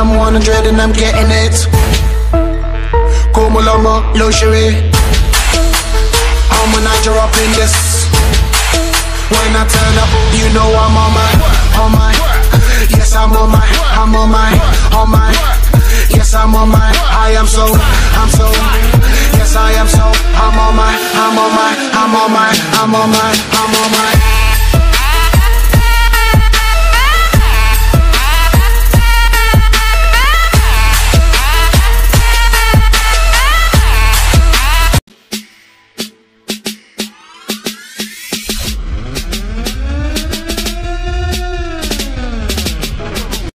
I'm 100 and I'm getting it. Como lomo, luxury. I'm when I drop in this. When I turn up, you know I'm on my. Yes, I'm on my. Yes, I'm on my. I'm so. Yes, I am so. I'm on my.